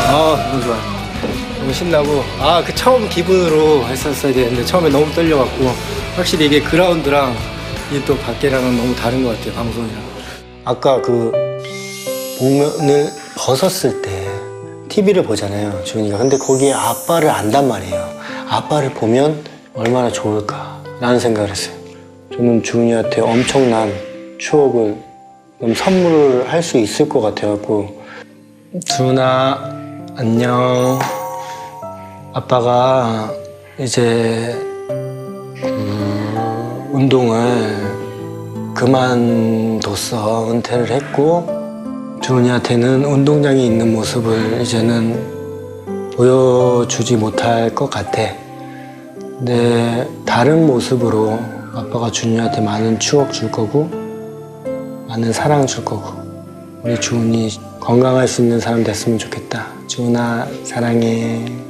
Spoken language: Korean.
너무 좋아. 너무 신나고, 그 처음 기분으로 했었어야 되는데 처음에 너무 떨려갖고 확실히 이게 그라운드랑 이게 또 밖이랑은 너무 다른 것 같아요, 방송이랑. 아까 그 복면을 벗었을 때 TV를 보잖아요, 주은이가. 근데 거기에 아빠를 안단 말이에요. 아빠를 보면 얼마나 좋을까라는 생각을 했어요. 저는 주은이한테 엄청난 추억을 선물을 할 수 있을 것 같아갖고. 주은아, 안녕. 아빠가 이제 운동을 그만뒀어. 은퇴를 했고 주은이한테는 운동장에 있는 모습을 이제는 보여주지 못할 것 같아. 근데 다른 모습으로 아빠가 주은이한테 많은 추억 줄 거고 많은 사랑 줄 거고 우리 주은이 건강할 수 있는 사람 됐으면 좋겠다. 주은아, 사랑해.